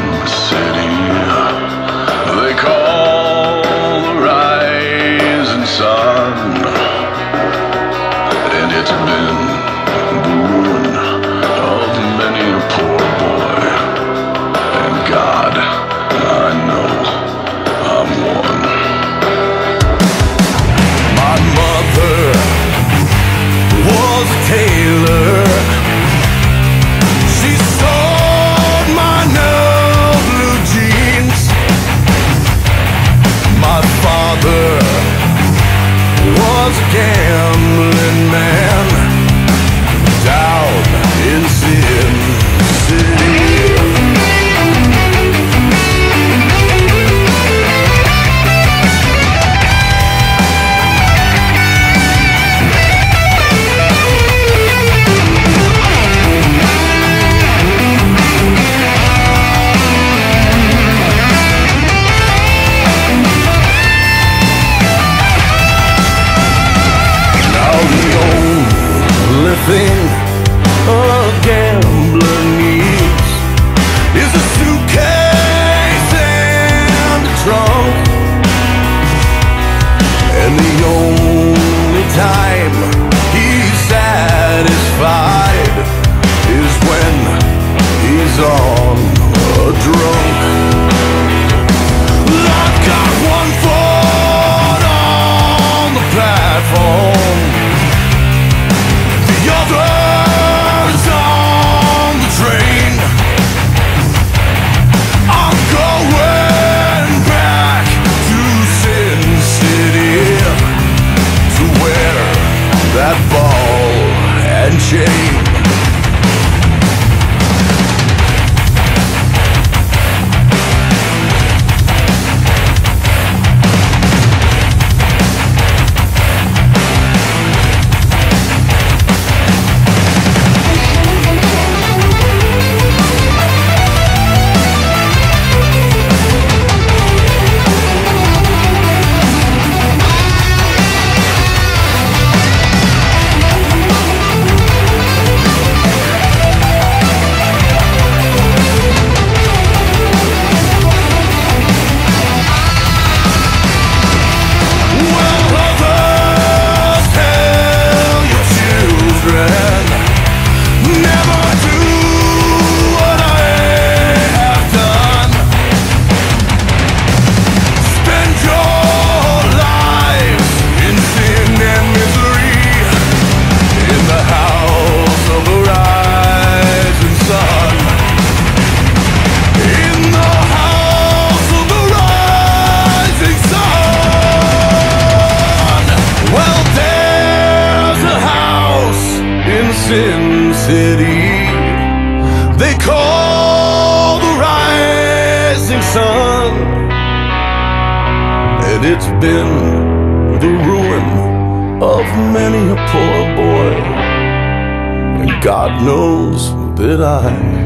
city they call the rising sun, and it's been the ruin of many a poor boy. And God, I know I'm one. My mother was a tailor. She sewed my new blue jeans. My father was a gambling man down in Sin City. Thing a gambler needs is a suitcase and a trunk, and the only time he's satisfied is when he's on a drunk. I've got one foot on the platform, the other's on the train. I'm going back to Sin City to wear that ball and chain. Sin City they call the rising sun, and it's been the ruin of many a poor boy, and God knows that I